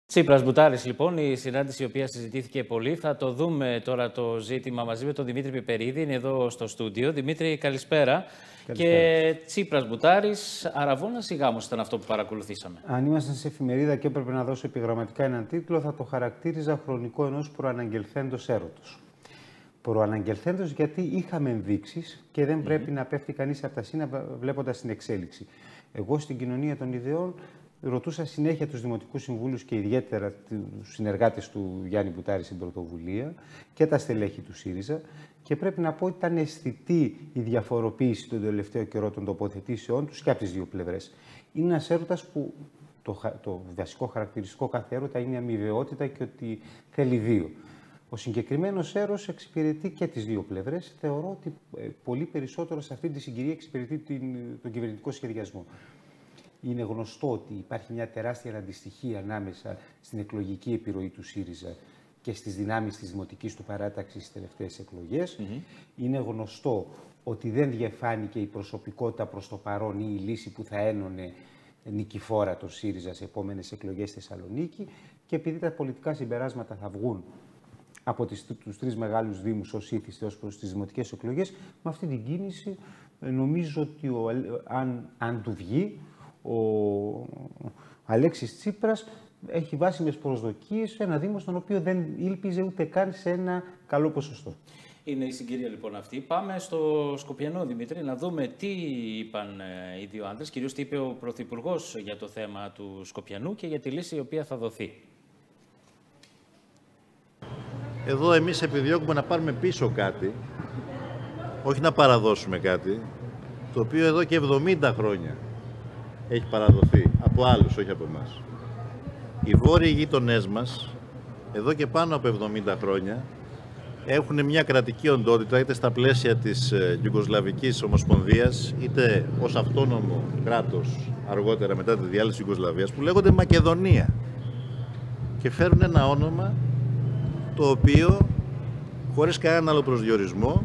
Τσίπρας Μπουτάρης, λοιπόν, η συνάντηση η οποία συζητήθηκε πολύ. Θα το δούμε τώρα το ζήτημα μαζί με τον Δημήτρη Πιπερίδη, είναι εδώ στο στούντιο. Δημήτρη, καλησπέρα. Και Τσίπρας Μπουτάρης, Αραβώνας ή Γάμος ήταν αυτό που παρακολουθήσαμε? Αν ήμασταν σε εφημερίδα και έπρεπε να δώσω επιγραμματικά έναν τίτλο, θα το χαρακτήριζα χρονικό ενός προαναγγελθέντος έρωτος. Προαναγγελθέντος γιατί είχαμε ενδείξεις και δεν πρέπει να πέφτει κανείς από τα σύνα βλέποντας την εξέλιξη. Εγώ στην κοινωνία των ιδεών ρωτούσα συνέχεια τους δημοτικούς συμβούλους και ιδιαίτερα τους συνεργάτες του Γιάννη Μπουτάρη στην πρωτοβουλία και τα στελέχη του ΣΥΡΙΖΑ και πρέπει να πω ότι ήταν αισθητή η διαφοροποίηση τον τελευταίο καιρό των τοποθετήσεών τους και από τις δύο πλευρές. Είναι ένας έρωτας που το βασικό χαρακτηριστικό κάθε έρωτα είναι η αμοιβαιότητα και ότι θέλει δύο. Ο συγκεκριμένος έρος εξυπηρετεί και τις δύο πλευρές. Θεωρώ ότι πολύ περισσότερο σε αυτή τη συγκυρία εξυπηρετεί τον κυβερνητικό σχεδιασμό. Είναι γνωστό ότι υπάρχει μια τεράστια αντιστοιχία ανάμεσα στην εκλογική επιρροή του ΣΥΡΙΖΑ και στις δυνάμεις της δημοτικής του παράταξης στις τελευταίες εκλογές. Είναι γνωστό ότι δεν διαφάνηκε η προσωπικότητα προς το παρόν ή η λύση που θα ένωνε νικηφόρα το ΣΥΡΙΖΑ σε επόμενες εκλογές στη Θεσσαλονίκη και επειδή τα πολιτικά συμπεράσματα θα βγουν από τους τρεις μεγάλους δήμους ως ήθιστε ως προς τις δημοτικές εκλογές, με αυτή την κίνηση νομίζω ότι αν του βγει, ο Αλέξης Τσίπρας έχει βάσιμες προσδοκίες σε ένα δήμο στον οποίο δεν ήλπιζε ούτε καν σε ένα καλό ποσοστό. Είναι η συγκυρία λοιπόν αυτή. Πάμε στο Σκοπιανό, Δημήτρη, να δούμε τι είπαν οι δύο άντρες, κυρίως τι είπε ο Πρωθυπουργός για το θέμα του Σκοπιανού και για τη λύση η οποία θα δοθεί. Εδώ εμείς επιδιώκουμε να πάρουμε πίσω κάτι, όχι να παραδώσουμε κάτι, το οποίο εδώ και 70 χρόνια έχει παραδοθεί από άλλους, όχι από εμάς. Οι βόρειοι γείτονές μας, εδώ και πάνω από 70 χρόνια, έχουν μια κρατική οντότητα, είτε στα πλαίσια της Ιουγκοσλαβικής Ομοσπονδίας, είτε ως αυτόνομο κράτος, αργότερα μετά τη διάλυση της Ιουγκοσλαβίας, που λέγονται Μακεδονία. Και φέρουν ένα όνομα το οποίο, χωρίς κανέναν άλλο προσδιορισμό,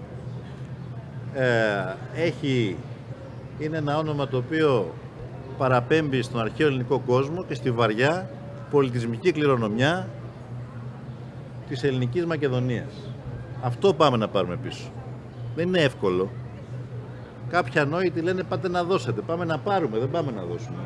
είναι ένα όνομα το οποίο παραπέμπει στον αρχαίο ελληνικό κόσμο και στη βαριά πολιτισμική κληρονομιά της ελληνικής Μακεδονίας. Αυτό πάμε να πάρουμε πίσω. Δεν είναι εύκολο. Κάποιοι ανόητοι λένε πάτε να δώσετε. Πάμε να πάρουμε, δεν πάμε να δώσουμε.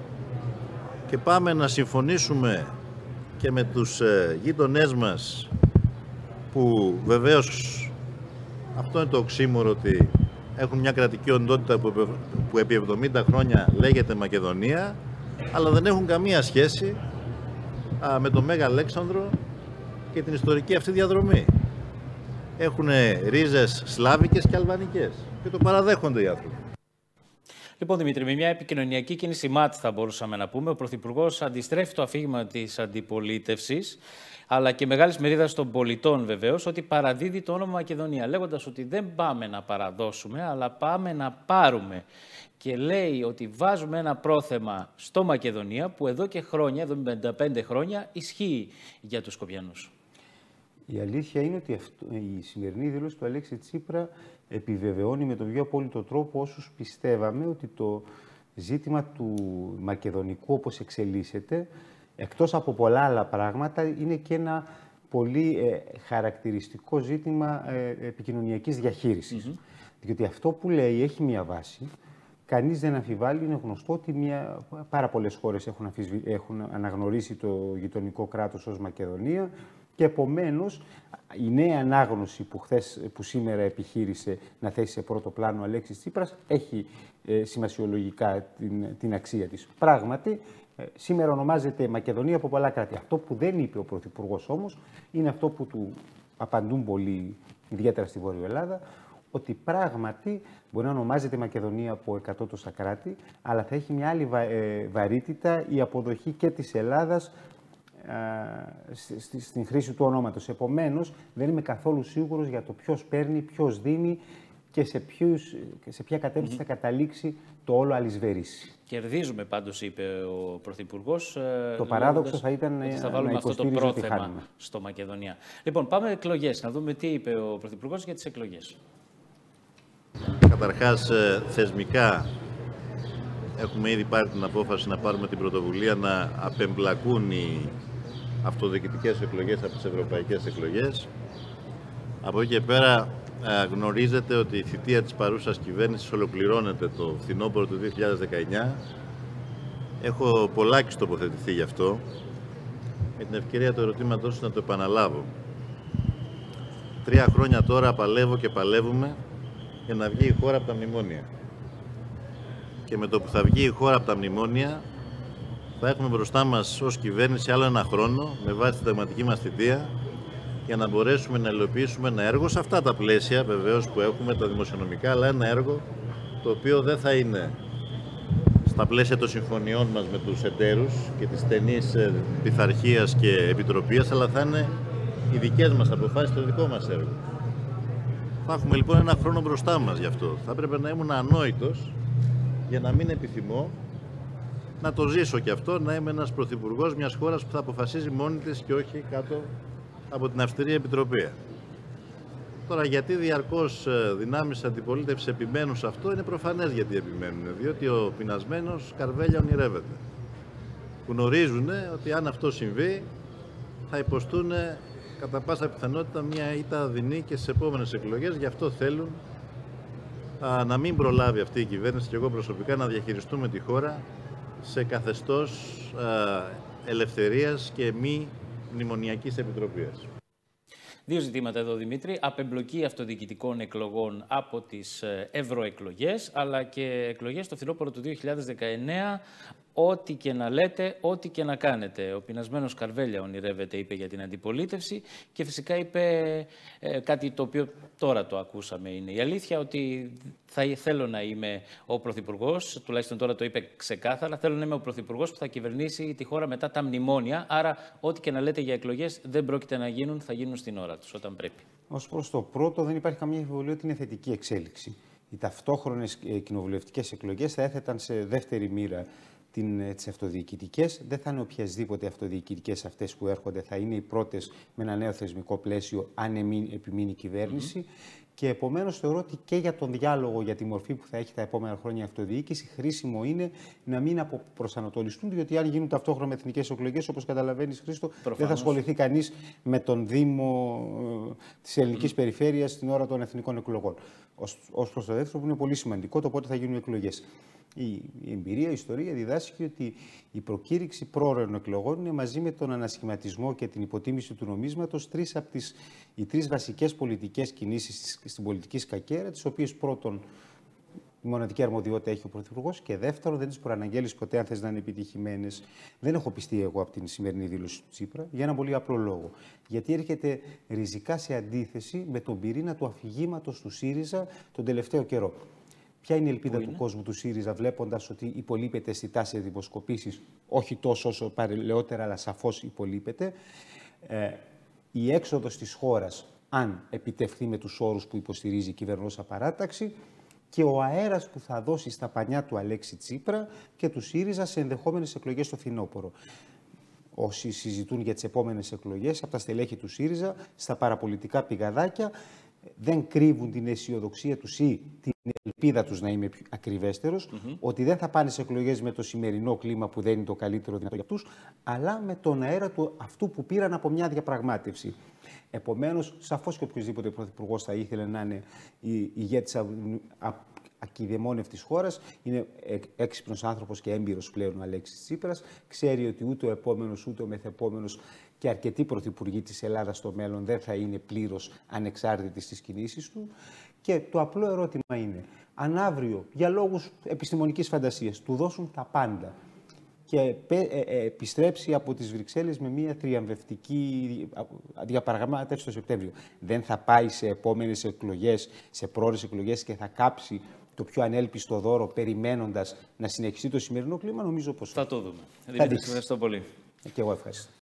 Και πάμε να συμφωνήσουμε και με τους γείτονές μας που βεβαίως αυτό είναι το οξύμορο ότι έχουν μια κρατική οντότητα που επί 70 χρόνια λέγεται Μακεδονία, αλλά δεν έχουν καμία σχέση με τον Μέγα Αλέξανδρο και την ιστορική αυτή διαδρομή. Έχουν ρίζες σλάβικες και αλβανικές και το παραδέχονται οι άνθρωποι. Λοιπόν, Δημήτρη, με μια επικοινωνιακή κίνηση ΜΑΤ θα μπορούσαμε να πούμε, ο Πρωθυπουργός αντιστρέφει το αφήγημα της αντιπολίτευσης, αλλά και μεγάλης μερίδας των πολιτών βεβαίως, ότι παραδίδει το όνομα Μακεδονία, λέγοντας ότι δεν πάμε να παραδώσουμε, αλλά πάμε να πάρουμε. Και λέει ότι βάζουμε ένα πρόθεμα στο Μακεδονία, που εδώ και χρόνια, εδώ 55 χρόνια, ισχύει για τους Σκοπιανούς. Η αλήθεια είναι ότι η σημερινή δήλωση του Αλέξη Τσίπρα επιβεβαιώνει με τον πιο απόλυτο τρόπο όσους πιστεύαμε ότι το ζήτημα του μακεδονικού όπως εξελίσσεται, εκτός από πολλά άλλα πράγματα, είναι και ένα πολύ χαρακτηριστικό ζήτημα επικοινωνιακής διαχείρισης. Διότι αυτό που λέει έχει μία βάση, κανείς δεν αμφιβάλλει, είναι γνωστό ότι πάρα πολλές χώρες έχουν αναγνωρίσει το γειτονικό κράτος ως Μακεδονία και επομένως η νέα ανάγνωση που σήμερα επιχείρησε να θέσει σε πρώτο πλάνο ο Αλέξης Τσίπρας έχει σημασιολογικά την αξία της. Πράγματι, σήμερα ονομάζεται Μακεδονία από πολλά κράτη. Αυτό που δεν είπε ο Πρωθυπουργός όμως είναι αυτό που του απαντούν πολλοί, ιδιαίτερα στη Βόρεια Ελλάδα, ότι πράγματι μπορεί να ονομάζεται Μακεδονία από 100 τόσα κράτη, αλλά θα έχει μια άλλη βαρύτητα η αποδοχή και της Ελλάδας στην χρήση του ονόματος. Επομένως, δεν είμαι καθόλου σίγουρος για το ποιος παίρνει, ποιος δίνει και σε ποια κατεύθυνση θα καταλήξει το όλο αλυσβερίσι. Κερδίζουμε πάντως, είπε ο Πρωθυπουργός. Το παράδοξο θα ήταν ότι θα βάλουμε αυτό το πρόθεμα στο Μακεδονία. Λοιπόν, πάμε εκλογές, να δούμε τι είπε ο Πρωθυπουργός για τις εκλογές. Καταρχάς, θεσμικά έχουμε ήδη πάρει την απόφαση να πάρουμε την πρωτοβουλία να απεμπλακούν οι αυτοδιοικητικές εκλογές από τις ευρωπαϊκές εκλογές. Από εκεί και πέρα γνωρίζετε ότι η θητεία της παρούσας κυβέρνησης ολοκληρώνεται το φθινόπωρο του 2019. Έχω πολλάκις τοποθετηθεί γι' αυτό. Με την ευκαιρία του ερωτήματός να το επαναλάβω. 3 χρόνια τώρα παλεύω και παλεύουμε για να βγει η χώρα από τα μνημόνια. Και με το που θα βγει η χώρα από τα μνημόνια θα έχουμε μπροστά μας ως κυβέρνηση άλλο ένα χρόνο με βάση τη συνταγματική μας θητεία για να μπορέσουμε να υλοποιήσουμε ένα έργο σε αυτά τα πλαίσια βεβαίως που έχουμε τα δημοσιονομικά, αλλά ένα έργο το οποίο δεν θα είναι στα πλαίσια των συμφωνιών μας με τους εταίρους και της στενής πειθαρχίας και επιτροπίας, αλλά θα είναι οι δικές μας αποφάσεις, το δικό μας έργο. Θα έχουμε λοιπόν ένα χρόνο μπροστά μας γι' αυτό. Θα πρέπει να ήμουν ανόητος για να μην επιθυμώ να το ζήσω και αυτό, να είμαι ένας πρωθυπουργός μιας χώρας που θα αποφασίζει μόνη της και όχι κάτω από την αυστηρή επιτροπή. Τώρα, γιατί διαρκώς δυνάμεις αντιπολίτευσης επιμένουν σε αυτό, είναι προφανές γιατί επιμένουν. Διότι ο πεινασμένος καρβέλια ονειρεύεται. Γνωρίζουν ότι αν αυτό συμβεί, θα υποστούν κατά πάσα πιθανότητα μια ήττα δεινή και στις επόμενες εκλογές. Γι' αυτό θέλουν να μην προλάβει αυτή η κυβέρνηση και εγώ προσωπικά να διαχειριστούμε τη χώρα σε καθεστώς ελευθερίας και μη μνημονιακής επιτροπής. 2 ζητήματα εδώ, Δημήτρη. Απεμπλοκή αυτοδιοικητικών εκλογών από τις ευρωεκλογές, αλλά και εκλογές το φθινόπωρο του 2019. Ό,τι και να λέτε, ό,τι και να κάνετε. Ο πεινασμένος καρβέλια ονειρεύεται, είπε για την αντιπολίτευση και φυσικά είπε κάτι το οποίο τώρα το ακούσαμε. Είναι η αλήθεια ότι θέλω να είμαι ο πρωθυπουργός, τουλάχιστον τώρα το είπε ξεκάθαρα, θέλω να είμαι ο πρωθυπουργός που θα κυβερνήσει τη χώρα μετά τα μνημόνια. Άρα, ό,τι και να λέτε για εκλογές δεν πρόκειται να γίνουν, θα γίνουν στην ώρα τους, όταν πρέπει. Ως προς το πρώτο, δεν υπάρχει καμία αμφιβολία ότι είναι θετική εξέλιξη. Οι ταυτόχρονες κοινοβουλευτικές εκλογές θα έθεταν σε δεύτερη μοίρα τις αυτοδιοικητικές. Δεν θα είναι οποιασδήποτε αυτοδιοικητικές αυτές που έρχονται, θα είναι οι πρώτες με ένα νέο θεσμικό πλαίσιο, αν επιμείνει η κυβέρνηση. Και επομένως θεωρώ ότι και για τον διάλογο για τη μορφή που θα έχει τα επόμενα χρόνια η αυτοδιοίκηση, χρήσιμο είναι να μην προσανατολιστούν, διότι αν γίνουν ταυτόχρονα με εθνικές εκλογές, όπως καταλαβαίνεις, Χρήστο, προφανώς δεν θα ασχοληθεί κανείς με τον Δήμο της ελληνικής περιφέρειας στην ώρα των εθνικών εκλογών. Ως προς το δεύτερο, που είναι πολύ σημαντικό, το πότε θα γίνουν οι εκλογές. Η εμπειρία, η ιστορία διδάσκει ότι η προκήρυξη πρόωρων εκλογών είναι μαζί με τον ανασχηματισμό και την υποτίμηση του νομίσματος οι 3 βασικές πολιτικές κινήσεις στην πολιτική σκακέρα, τις οποίες πρώτον η μοναδική αρμοδιότητα έχει ο Πρωθυπουργός και δεύτερον δεν τις προαναγγέλεις ποτέ αν θες να είναι επιτυχημένες. Δεν έχω πιστεί εγώ από την σημερινή δήλωση του Τσίπρα για ένα πολύ απλό λόγο. Γιατί έρχεται ριζικά σε αντίθεση με τον πυρήνα του αφηγήματος του ΣΥΡΙΖΑ τον τελευταίο καιρό. Ποια είναι η ελπίδα του κόσμου του ΣΥΡΙΖΑ, βλέποντας ότι υπολείπεται αισθητά σε δημοσκοπήσεις, όχι τόσο όσο παλαιότερα, αλλά σαφώς υπολείπεται, η έξοδος της χώρας, αν επιτευχθεί με τους όρους που υποστηρίζει η κυβερνώσα παράταξη, και ο αέρας που θα δώσει στα πανιά του Αλέξη Τσίπρα και του ΣΥΡΙΖΑ σε ενδεχόμενες εκλογές στο φθινόπωρο. Όσοι συζητούν για τις επόμενες εκλογές, από τα στελέχη του ΣΥΡΙΖΑ, στα παραπολιτικά πηγαδάκια, δεν κρύβουν την αισιοδοξία τους ή την ελπίδα τους, να είμαι ακριβέστερος, ότι δεν θα πάνε σε εκλογές με το σημερινό κλίμα που δεν είναι το καλύτερο δυνατό για αυτούς, αλλά με τον αέρα του αυτού που πήραν από μια διαπραγμάτευση. Επομένως, σαφώς και οποιοδήποτε πρωθυπουργός θα ήθελε να είναι ηγέτης ακιδαιμόνευτης χώρας. Είναι έξυπνος άνθρωπος και έμπειρος πλέον ο Αλέξης Τσίπρας. Ξέρει ότι ούτε ο επόμενος ούτε ο μεθεπόμενος και αρκετοί πρωθυπουργοί της Ελλάδας στο μέλλον δεν θα είναι πλήρως ανεξάρτητοι στις κινήσεις του. Και το απλό ερώτημα είναι, αν αύριο για λόγους επιστημονικής φαντασίας του δώσουν τα πάντα και επιστρέψει από τις Βρυξέλλες με μια τριαμβευτική διαπραγμάτευση το Σεπτέμβριο, δεν θα πάει σε επόμενες εκλογές, σε πρόορες εκλογές και θα κάψει το πιο ανέλπιστο δώρο περιμένοντας να συνεχιστεί το σημερινό κλίμα? Νομίζω πως θα το δούμε. Δημήτρη, ευχαριστώ πολύ. Και εγώ ευχαριστώ.